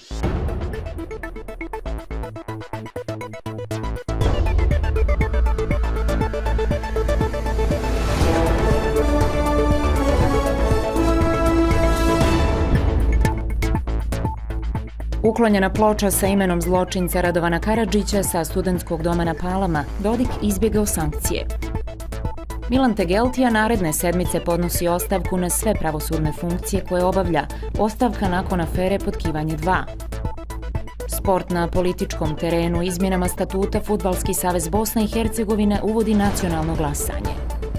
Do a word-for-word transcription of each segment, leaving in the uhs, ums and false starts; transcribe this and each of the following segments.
Uklonjena ploča sa imenom zločinca Radovana Karadžića sa studentskog doma na Palama, Dodik izbjegao sankcije. Milan Tegeltija naredne sedmice podnosi ostavku na sve pravosudne funkcije koje obavlja, ostavka nakon afere Potkivanje dva. Sport na političkom terenu izmjenama statuta Fudbalski savez Bosne i Hercegovine uvodi nacionalno glasanje.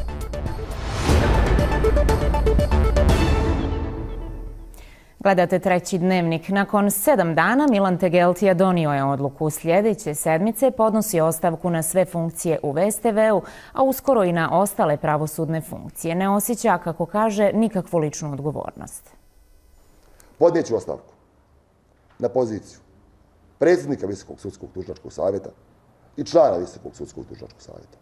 Gledate Treći dnevnik. Nakon sedam dana Milan Tegeltija donio je odluku. Sljedeće sedmice podnosi ostavku na sve funkcije u V S T V-u, a uskoro i na ostale pravosudne funkcije. Ne osjeća, kako kaže, nikakvu ličnu odgovornost. Podnijeću ostavku na poziciju predsjednika Visokog sudskog tužilačkog savjeta i člana Visokog sudskog tužilačkog savjeta.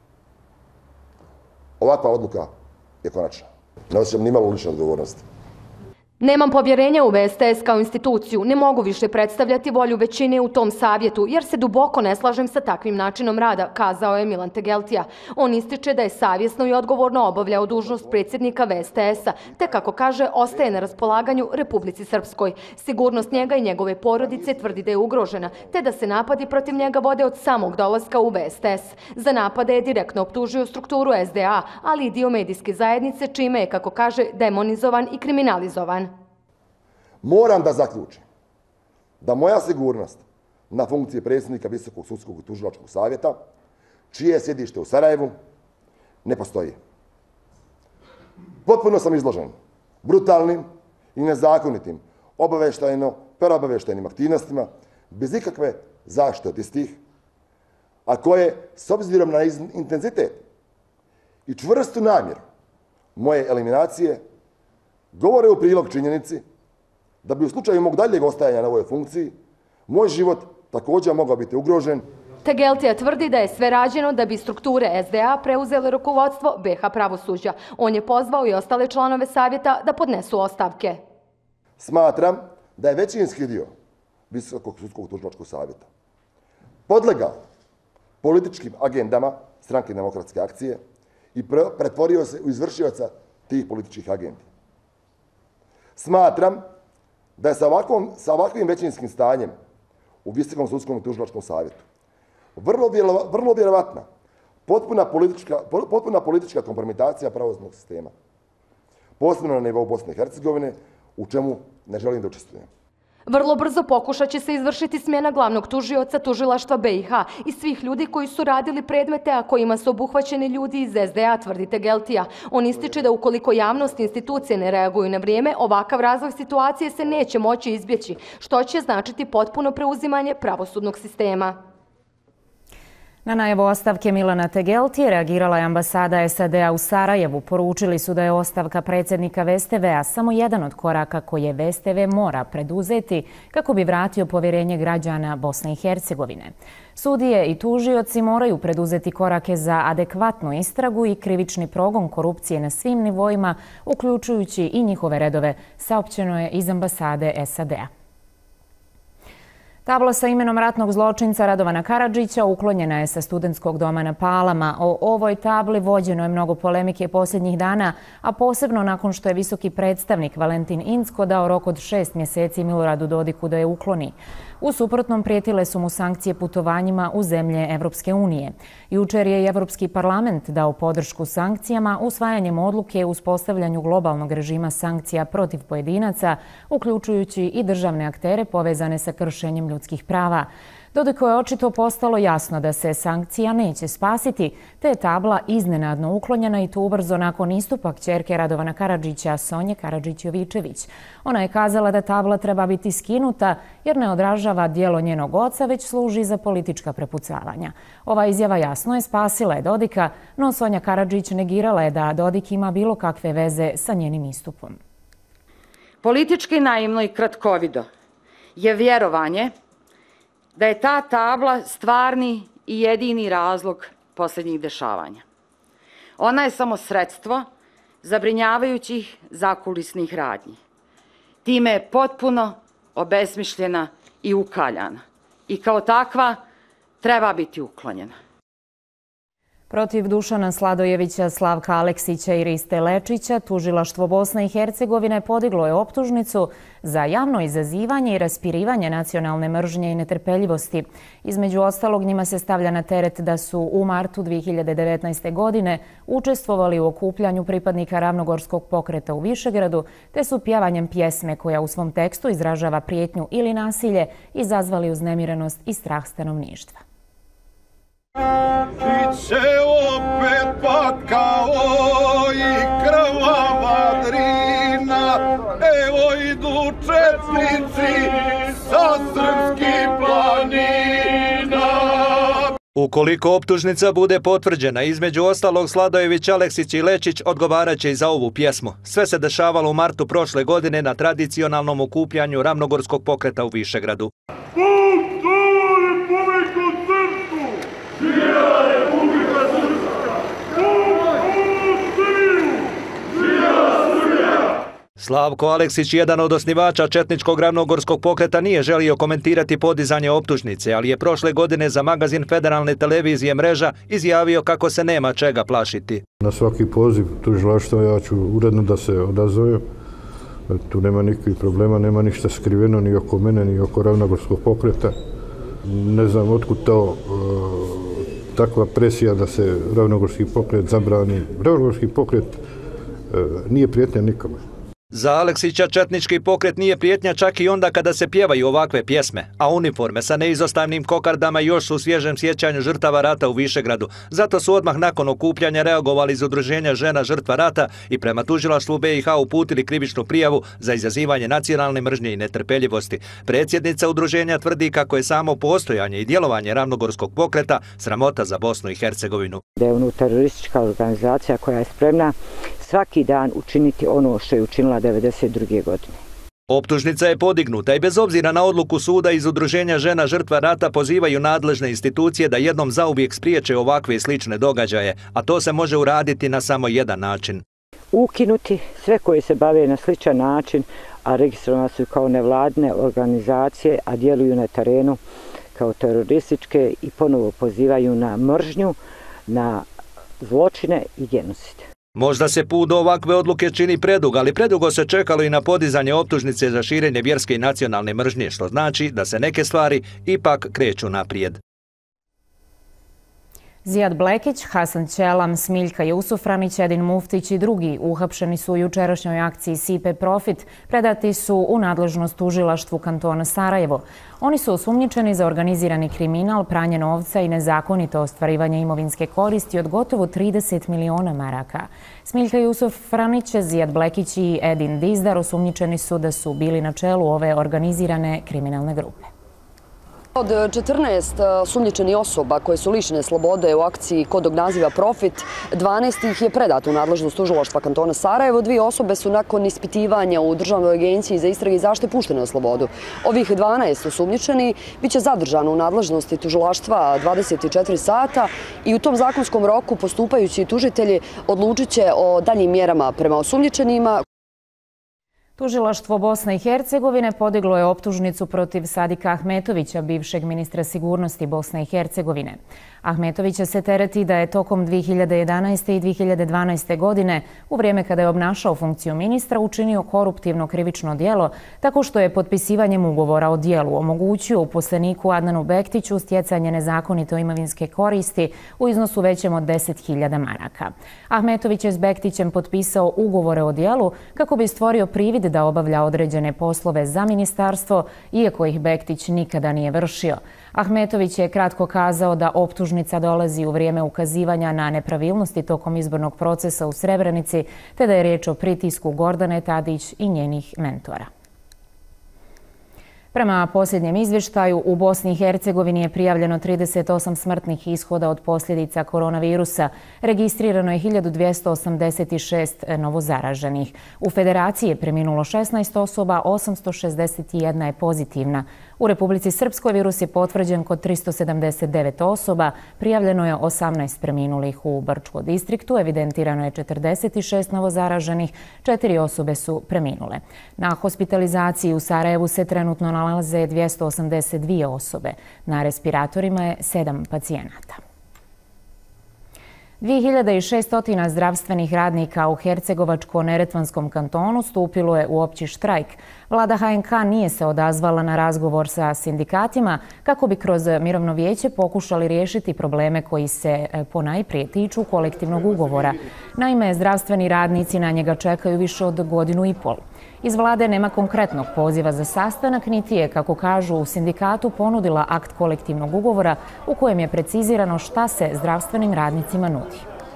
Ovakva odluka je konačna. Ne osjećam nimalo lične odgovornosti. Nemam povjerenja u V S T S kao instituciju, ne mogu više predstavljati volju većine u tom savjetu, jer se duboko ne slažem sa takvim načinom rada, kazao je Milan Tegeltija. On ističe da je savjesno i odgovorno obavljao dužnost predsjednika V S T S-a, te kako kaže, ostaje na raspolaganju Republici Srpskoj. Sigurnost njega i njegove porodice tvrdi da je ugrožena, te da se napadi protiv njega vode od samog dolaska u V S T S. Za napade je direktno optužio strukturu S D A, ali i dio medijske zajednice, čime je, kako kaže, demonizovan i kriminalizovan. Moram da zaključim da moja sigurnost na funkciji predsjednika Visokog sudskog tužilačkog savjeta, čije je sjedište u Sarajevu, ne postoji. Potpuno sam izložen brutalnim i nezakonitim obavještajno-perobavještajnim aktivnostima bez ikakve zaštite od istih, a koje, s obzirom na intenzitet i čvrstu namjeru moje eliminacije, govore u prilog činjenici da bi u slučaju mog daljeg ostajanja na ovoj funkciji, moj život također mogao biti ugrožen. Tegeltija tvrdi da je sve rađeno da bi strukture S D A preuzele rukovodstvo B H pravosuđa. On je pozvao i ostale članove savjeta da podnesu ostavke. Smatram da je većinski dio Visokog sudskog tužilačkog savjeta podlegao političkim agendama Stranke demokratske akcije i pretvorio se u izvršioca tih političkih agendi. Smatram da je sa, ovakvom, sa ovakvim većinskim stanjem u Visokom sudskom i tužilačkom savjetu vrlo, vrlo vjerovatna potpuna politička, potpuna politička kompromitacija pravosudnog sistema, posebno na nivou Bosne i Hercegovine, u čemu ne želim da učestvujem. Vrlo brzo pokušat će se izvršiti smjena glavnog tužioca tužilaštva B i H i svih ljudi koji su radili predmete, a kojima su obuhvaćeni ljudi iz S D A, tvrdi Tegeltija. On ističe da ukoliko javnost i institucije ne reaguju na vrijeme, ovakav razvoj situacije se neće moći izbjeći, što će značiti potpuno preuzimanje pravosudnog sistema. Na najavu ostavke Milana Tegeltije reagirala je ambasada S A D-a u Sarajevu. Poručili su da je ostavka predsjednika V S T V-a samo jedan od koraka koje V S T V mora preduzeti kako bi vratio povjerenje građana Bosne i Hercegovine. Sudije i tužioci moraju preduzeti korake za adekvatnu istragu i krivični progon korupcije na svim nivoima, uključujući i njihove redove, saopćeno je iz ambasade S A D-a. Tabla sa imenom ratnog zločinca Radovana Karadžića uklonjena je sa studentskog doma na Palama. O ovoj tabli vođeno je mnogo polemike posljednjih dana, a posebno nakon što je visoki predstavnik Valentin Incko dao rok od šest mjeseci Miloradu Dodiku da je ukloni. U suprotnom prijetile su mu sankcije putovanjima u zemlje Evropske unije. Jučer je i Evropski parlament dao podršku sankcijama usvajanjem odluke o uspostavljanju globalnog režima sankcija protiv pojedinaca, uključujući i državne aktere povezane sa kršenjem ljudskih prava. Dodiku je očito postalo jasno da se sankcija neće spasiti, te je tabla iznenadno uklonjena i to ubrzo nakon istupa kćerke Radovana Karadžića, Sonje Karadžić-Jovičević. Ona je kazala da tabla treba biti skinuta jer ne odražava djelo njenog oca, već služi za politička prepucavanja. Ova izjava jasno je spasila je Dodika, no Sonja Karadžić negirala je da Dodik ima bilo kakve veze sa njenim istupom. Politički naivno i kratkovido je vjerovanje da je ta tabla stvarni i jedini razlog posljednjih dešavanja. Ona je samo sredstvo zabrinjavajućih zakulisnih radnji. Time je potpuno obesmišljena i ukaljana i kao takva treba biti uklonjena. Protiv Dušana Sladojevića, Slavka Aleksića i Riste Lečića, tužilaštvo Bosne i Hercegovine podiglo je optužnicu za javno izazivanje i raspirivanje nacionalne mržnje i netrpeljivosti. Između ostalog, njima se stavlja na teret da su u martu dvije hiljade devetnaeste. godine učestvovali u okupljanju pripadnika Ravnogorskog pokreta u Višegradu, te su pjevanjem pjesme koja u svom tekstu izražava prijetnju ili nasilje izazvali uznemirenost i strah stanovništva. Biće opet pakao i krvava drina, evo idu četnici sa srpskih planina. Ukoliko optužnica bude potvrđena, između ostalog Sladojević, Aleksić i Lečić odgovaraće i za ovu pjesmu. Sve se dešavalo u martu prošle godine na tradicionalnom okupljanju Ravnogorskog pokreta u Višegradu. Slavko Aleksić, jedan od osnivača četničkog Ravnogorskog pokreta, nije želio komentirati podizanje optužnice, ali je prošle godine za magazin Federalne televizije Mreža izjavio kako se nema čega plašiti. Na svaki poziv tužilaštva ja ću uredno da se odazovem. Tu nema nikakvih problema, nema ništa skriveno ni oko mene, ni oko Ravnogorskog pokreta. Ne znam otkud to takva presija da se Ravnogorski pokret zabrani. Ravnogorski pokret nije prijetnja nikome. Za Aleksića četnički pokret nije prijetnja čak i onda kada se pjevaju ovakve pjesme, a uniforme sa neizostavnim kokardama još su u svježem sjećanju žrtava rata u Višegradu. Zato su odmah nakon okupljanja reagovali iz Udruženja žena žrtva rata i prema tužilaštvu B i H uputili krivičnu prijavu za izazivanje nacionalne mržnje i netrpeljivosti. Predsjednica udruženja tvrdi kako je samo postojanje i djelovanje Ravnogorskog pokreta sramota za Bosnu i Hercegovinu. Da je ono teroristička organizacija koja je spremna svaki dan učiniti ono što je učinila devedeset druge. godine. Optužnica je podignuta i bez obzira na odluku suda iz Udruženja žena žrtva rata pozivaju nadležne institucije da jednom zauvijek spriječe ovakve i slične događaje, a to se može uraditi na samo jedan način. Ukinuti sve koje se bave na sličan način, a registrovane su kao nevladine organizacije, a djeluju na terenu kao terorističke i ponovo pozivaju na mržnju, na zločine i genocid. Možda se put do ovakve odluke čini predug, ali predugo se čekalo i na podizanje optužnice za širenje vjerske i nacionalne mržnje, što znači da se neke stvari ipak kreću naprijed. Zijad Blekić, Hasan Ćelam, Smiljka Jusufranić, Edin Muftić i drugi uhapšeni su u jučerašnjoj akciji Sipe Profit, predati su u nadležnost tužilaštvu kantona Sarajevo. Oni su osumnjičeni za organizirani kriminal, pranje novca i nezakonito ostvarivanje imovinske koristi od gotovo trideset miliona maraka. Smiljka Jusufranić, Zijad Blekić i Edin Dizdar osumnjičeni su da su bili na čelu ove organizirane kriminalne grupe. Od četrnaest osumnjičenih osoba koje su lišene slobode u akciji kodog naziva Profit, dvanaest ih je predato u nadležnost tužilaštva kantona Sarajevo. Dvije osobe su nakon ispitivanja u Državnoj agenciji za istrage i zaštite puštene na slobodu. Ovih dvanaest osumnjičeni biće zadržano u nadležnosti tužilaštva dvadeset četiri sata i u tom zakonskom roku postupajući tužitelji odlučit će o daljim mjerama prema osumnjičenima. Tužilaštvo Bosne i Hercegovine podiglo je optužnicu protiv Sadika Ahmetovića, bivšeg ministra sigurnosti Bosne i Hercegovine. Ahmetovića se tereti da je tokom dvije hiljade jedanaeste. i dvije hiljade dvanaeste. godine, u vrijeme kada je obnašao funkciju ministra, učinio koruptivno krivično djelo tako što je potpisivanjem ugovora o djelu omogućio uposleniku Adnanu Bektiću stjecanje nezakonito imovinske koristi u iznosu većem od deset hiljada maraka. Ahmetović je s Bektićem potpisao ugovore o djelu kako bi stvorio privid da obavlja određene poslove za ministarstvo, iako ih Bektić nikada nije vršio. Ahmetović je kratko kazao da optužnica dolazi u vrijeme ukazivanja na nepravilnosti tokom izbornog procesa u Srebrenici, te da je riječ o pritisku Gordane Tadić i njenih mentora. Prema posljednjem izvještaju, u Bosni i Hercegovini je prijavljeno trideset osam smrtnih ishoda od posljedica koronavirusa. Registrirano je hiljadu dvjesto osamdeset šest novozaraženih. U Federaciji je preminulo šesnaest osoba, osamsto šezdeset jedna je pozitivna. U Republici Srpskoj virus je potvrđen kod tristo sedamdeset devet osoba, prijavljeno je osamnaest preminulih. U Brčkom distriktu evidentirano je četrdeset šest novozaraženih, četiri osobe su preminule. Na hospitalizaciji u Sarajevu se trenutno nalaze dvjesto osamdeset dvije osobe. Na respiratorima je sedam pacijenata. dvije hiljade šesto zdravstvenih radnika u Hercegovačko-neretvanskom kantonu stupilo je u opći štrajk. Vlada H N K nije se odazvala na razgovor sa sindikatima kako bi kroz mirovno vijeće pokušali riješiti probleme koji se ponajprije tiču kolektivnog ugovora. Naime, zdravstveni radnici na njega čekaju više od godinu i pol. Iz vlade nema konkretnog poziva za sastanak, niti je, kako kažu u sindikatu, ponudila akt kolektivnog ugovora u kojem je precizirano šta se zdravstvenim radnicima nudi.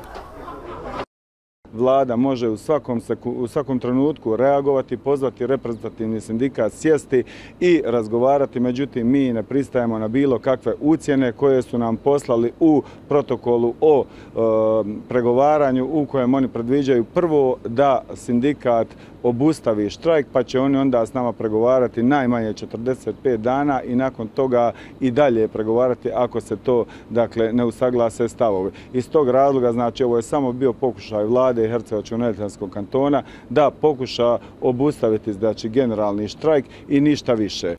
Vlada može u svakom, u svakom trenutku reagovati, pozvati reprezentativni sindikat, sjesti i razgovarati. Međutim, mi ne pristajemo na bilo kakve ucjene koje su nam poslali u protokolu o e, pregovaranju u kojem oni predviđaju prvo da sindikat obustavi štrajk, pa će oni onda s nama pregovarati najmanje četrdeset pet dana i nakon toga i dalje pregovarati ako se to, dakle, ne usaglase stavovi. Iz tog razloga, znači, ovo je samo bio pokušaj vlade Hercegovačko-neretvanskog kantona da pokuša obustaviti, znači, generalni štrajk i ništa više.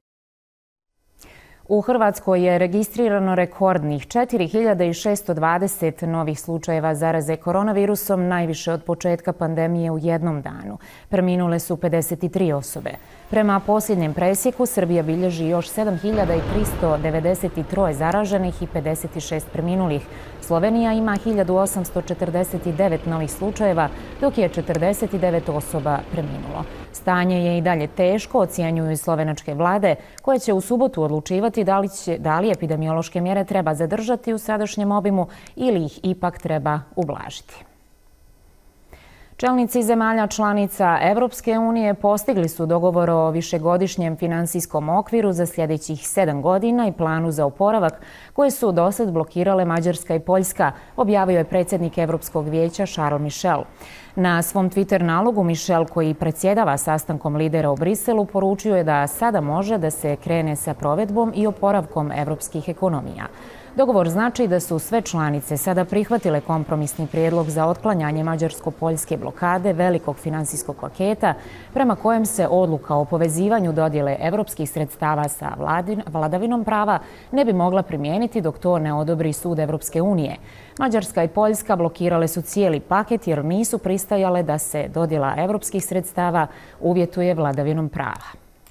U Hrvatskoj je registrirano rekordnih četiri hiljade šesto dvadeset novih slučajeva zaraze koronavirusom, najviše od početka pandemije u jednom danu. Preminule su pedeset tri osobe. Prema posljednjem presjeku, Srbija bilježi još sedam hiljada tristo devedeset tri zaraženih i pedeset šest preminulih. Slovenija ima hiljadu osamsto četrdeset devet novih slučajeva, dok je četrdeset devet osoba preminulo. Stanje je i dalje teško, ocjenjuju i slovenačke vlade, koje će u subotu odlučivati da li, će, da li epidemiološke mjere treba zadržati u sadašnjem obimu ili ih ipak treba ublažiti. Čelnici zemalja članica Evropske unije postigli su dogovor o višegodišnjem finansijskom okviru za sljedećih sedam godina i planu za oporavak koje su dosad blokirale Mađarska i Poljska, objavio je predsjednik Evropskog vijeća Charles Michel. Na svom Twitter nalogu Michel, koji predsjedava sastankom lidera u Briselu, poručio je da sada može da se krene sa provedbom i oporavkom evropskih ekonomija. Dogovor znači da su sve članice sada prihvatile kompromisni prijedlog za otklanjanje mađarsko-poljske blokade velikog finansijskog paketa, prema kojem se odluka o povezivanju dodjele evropskih sredstava sa vladavinom prava ne bi mogla primijeniti dok to ne odobri sud Evropske unije. Mađarska i Poljska blokirale su cijeli paket jer nisu pristajale da se dodjela evropskih sredstava uvjetuje vladavinom prava.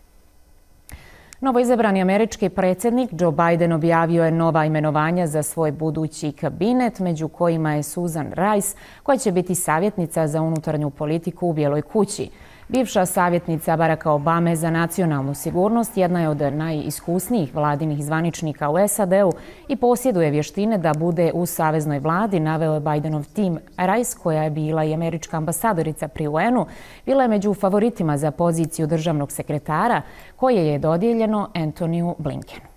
Novoizabrani američki predsjednik Joe Biden objavio je nova imenovanja za svoj budući kabinet, među kojima je Susan Rice, koja će biti savjetnica za unutarnju politiku u Bijeloj kući. Bivša savjetnica Baracka Obame za nacionalnu sigurnost jedna je od najiskusnijih vladinih zvaničnika u S A D-u i posjeduje vještine da bude u saveznoj vladi, naveo je Bidenov tim. Rice, koja je bila i američka ambasadorica pri U N-u, bila je među favoritima za poziciju državnog sekretara, koje je dodijeljeno Antoniju Blinkenu.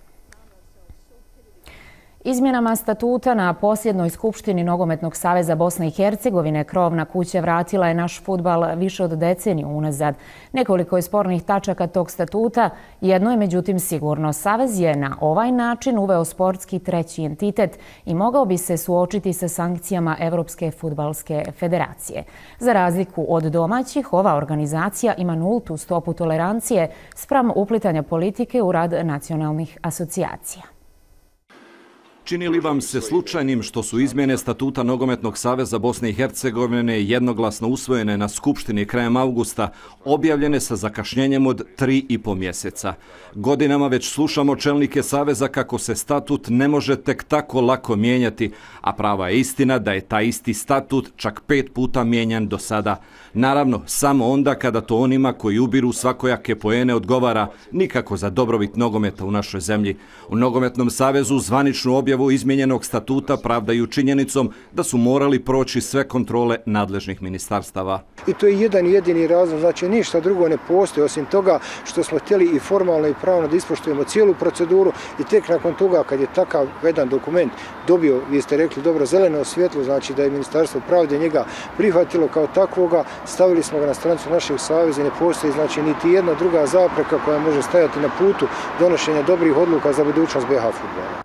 Izmjenama statuta na posljednoj skupštini Nogometnog saveza Bosne i Hercegovine krovna kuća vratila je naš fudbal više od deceniju unazad. Nekoliko je spornih tačaka tog statuta, jedno je međutim sigurno. Savez je na ovaj način uveo sportski treći entitet i mogao bi se suočiti sa sankcijama Evropske fudbalske federacije. Za razliku od domaćih, ova organizacija ima nultu stopu tolerancije spram uplitanja politike u rad nacionalnih asocijacija. Čini li vam se slučajnim što su izmjene statuta Nogometnog saveza Bosne i Hercegovine jednoglasno usvojene na Skupštini krajem avgusta, objavljene sa zakašnjenjem od tri i po mjeseca? Godinama već slušamo čelnike saveza kako se statut ne može tek tako lako mijenjati, a prava je istina da je taj isti statut čak pet puta mijenjan do sada. Naravno, samo onda kada to onima koji ubiru svakojake poene odgovara, nikako za dobrobit nogometa u našoj zemlji. U Nogometnom savezu zvaničnu objavu izmijenjenog statuta pravdaju činjenicom da su morali proći sve kontrole nadležnih ministarstava. I to je jedan jedini razlog, znači ništa drugo ne postoji osim toga što smo htjeli i formalno i pravno da ispoštujemo cijelu proceduru i tek nakon toga kad je takav jedan dokument dobio, vi ste rekli dobro, zeleno svjetlo, znači da je Ministarstvo pravde njega prihvatilo kao takvoga, stavili smo ga na stranicu našeg saveza i ne postoji znači niti jedna druga zapreka koja može stajati na putu donošenja dobrih odluka za budućnost B H fudbala.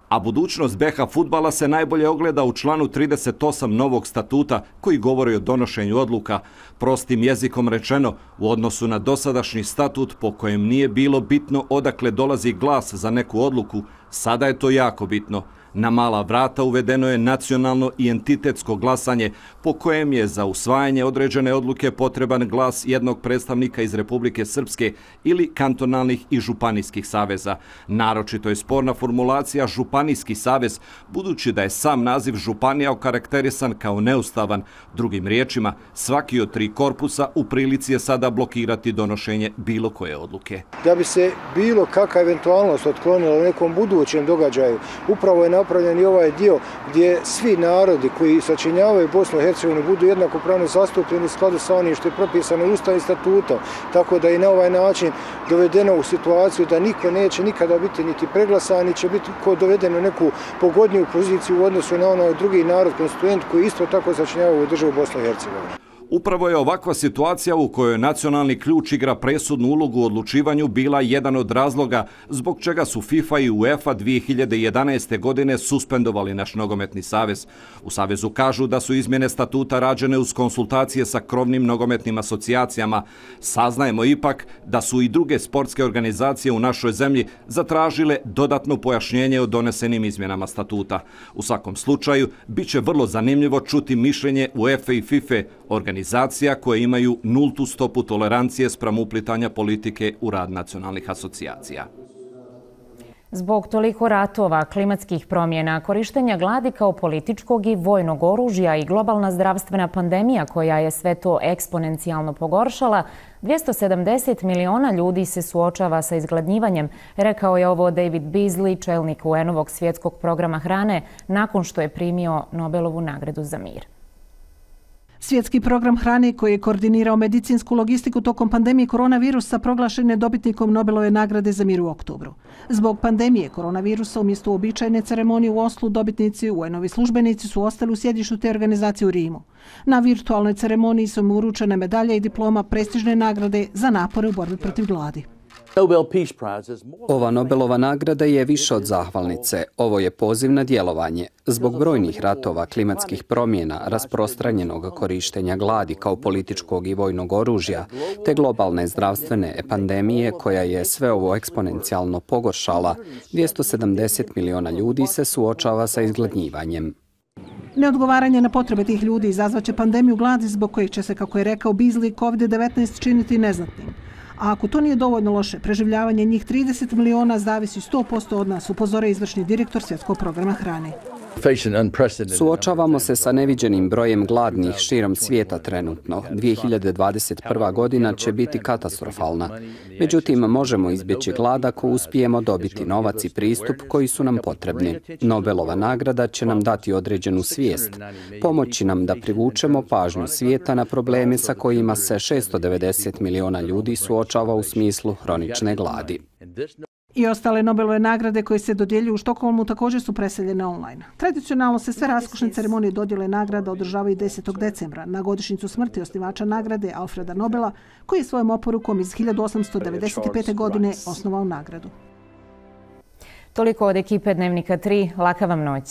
A budućnost B H fudbala se najbolje ogleda u članu trideset osam novog statuta koji govori o donošenju odluka. Prostim jezikom rečeno, u odnosu na dosadašnji statut po kojem nije bilo bitno odakle dolazi glas za neku odluku, sada je to jako bitno. Na mala vrata uvedeno je nacionalno i entitetsko glasanje po kojem je za usvajanje određene odluke potreban glas jednog predstavnika iz Republike Srpske ili kantonalnih i županijskih saveza. Naročito je sporna formulacija županijski savez, budući da je sam naziv županija okarakterisan kao neustavan. Drugim riječima, svaki od tri korpusa u prilici je sada blokirati donošenje bilo koje odluke. Da bi se bilo kakva eventualnost otklonila u nekom budućem događaju, upravo je napravljen i ovaj dio gdje svi narodi koji sačinjavaju Bosnu i Hercegovinu budu jednakopravno zastupljeni u skladu sa onim što je propisano Ustavom i statutom, tako da je na ovaj način dovedeno u situaciju da niko neće nikada biti niti preglasan, niti će biti doveden u neku pogodniju poziciju u odnosu na onaj drugi narod konstituent koji isto tako sačinjavaju državu Bosnu i Hercegovinu. Upravo je ovakva situacija u kojoj nacionalni ključ igra presudnu ulogu u odlučivanju bila jedan od razloga zbog čega su FIFA i UEFA dvije hiljade jedanaeste. godine suspendovali naš nogometni savez. U savezu kažu da su izmjene statuta rađene uz konsultacije sa krovnim nogometnim asocijacijama. Saznajemo ipak da su i druge sportske organizacije u našoj zemlji zatražile dodatno pojašnjenje o donesenim izmjenama statuta. U svakom slučaju, bit će vrlo zanimljivo čuti mišljenje UEFA i FIFA, organizacija koje imaju nultu stopu tolerancije spram uplitanja politike u rad nacionalnih asocijacija. Zbog toliko ratova, klimatskih promjena, korištenja gladi kao političkog i vojnog oružja i globalna zdravstvena pandemija koja je sve to eksponencijalno pogoršala, dvjesto sedamdeset miliona ljudi se suočava sa izgladnjivanjem, rekao je ovo David Beasley, čelnik U N-ovog svjetskog programa hrane, nakon što je primio Nobelovu nagradu za mir. Svjetski program hrane koji je koordinirao medicinsku logistiku tokom pandemije koronavirusa proglašen je dobitnikom Nobelove nagrade za mir u oktobru. Zbog pandemije koronavirusa umjesto uobičajene ceremonije u Oslu dobitnici U N-ovi službenici su ostali u sjedištu te organizacije u Rimu. Na virtualnoj ceremoniji su mu uručene medalje i diploma prestižne nagrade za napore u borbi protiv gladi. Ova Nobelova nagrada je više od zahvalnice. Ovo je poziv na djelovanje. Zbog brojnih ratova, klimatskih promjena, rasprostranjenog korištenja gladi kao političkog i vojnog oružja, te globalne zdravstvene pandemije koja je sve ovo eksponencijalno pogoršala, dvjesto sedamdeset miliona ljudi se suočava sa izgladnjivanjem. Neodgovaranje na potrebe tih ljudi izazvaće pandemiju gladi zbog kojih će se, kako je rekao Beasley, kovid devetnaest činiti neznatnim. A ako to nije dovoljno loše, preživljavanje njih trideset miliona zavisi sto posto od nas, upozore izvršni direktor svjetskog programa hrane. Suočavamo se sa neviđenim brojem gladnih širom svijeta trenutno. dvije hiljade dvadeset prva. godina će biti katastrofalna. Međutim, možemo izbjeći glad ako uspijemo dobiti novac i pristup koji su nam potrebni. Nobelova nagrada će nam dati određenu svijest, pomoći nam da privučemo pažnju svijeta na probleme sa kojima se šesto devedeset miliona ljudi suočava u smislu hronične gladi. I ostale Nobelove nagrade koje se dodjeljuju u Štokholmu također su preseljene online. Tradicionalno se sve raskošne ceremonije dodjele nagrada održavaju desetog decembra na godišnjicu smrti osnivača nagrade Alfreda Nobela, koji je svojom oporukom iz hiljadu osamsto devedeset pete. godine osnovao nagradu. Toliko od ekipe Dnevnika tri. Laka vam noć.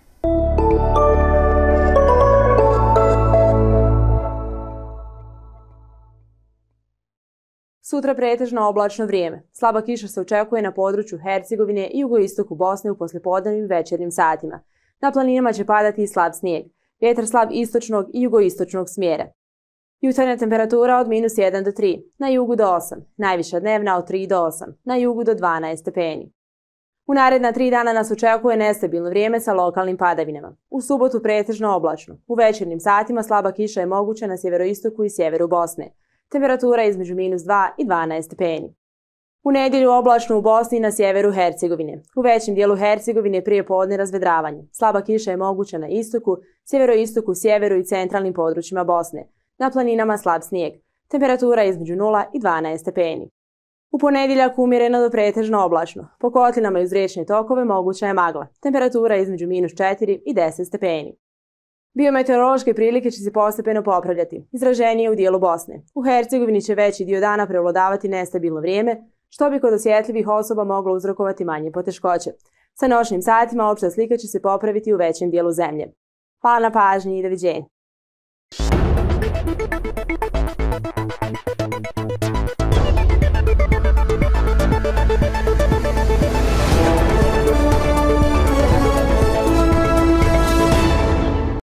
Sutra pretežno oblačno vrijeme. Slaba kiša se očekuje na području Hercegovine i jugoistoku Bosne u poslijepodnevnim večernjim satima. Na planinama će padati i slab snijeg. Vjetar slab istočnog i jugoistočnog smjera. Jutarnja temperatura od minus jedan do tri, na jugu do osam, najviša dnevna od tri do osam, na jugu do dvanaest stepeni. U naredna tri dana nas očekuje nestabilno vrijeme sa lokalnim padavinama. U subotu pretežno oblačno. U večernjim satima slaba kiša je moguća na sjeveroistoku i sjeveru Bosne. Temperatura između minus dva i dvanaest stepeni. U nedjelju oblačno u Bosni i na sjeveru Hercegovine. U većem dijelu Hercegovine prije podne razvedravanje. Slaba kiša je moguća na istoku, sjeveroistoku, sjeveru i centralnim područjima Bosne. Na planinama slab snijeg. Temperatura između nula i dvanaest stepeni. U ponedjeljak umjereno do pretežno oblačno. Po kotlinama i uz riječne tokove moguća je magla. Temperatura između minus četiri i deset stepeni. Biometeorološke prilike će se postepeno popravljati, izraženije u dijelu Bosne. U Hercegovini će veći dio dana prevladavati nestabilno vrijeme, što bi kod osjetljivih osoba moglo uzrokovati manje poteškoće. Sa noćnim satima opšta slika će se popraviti u većem dijelu zemlje. Hvala na pažnji i doviđenja.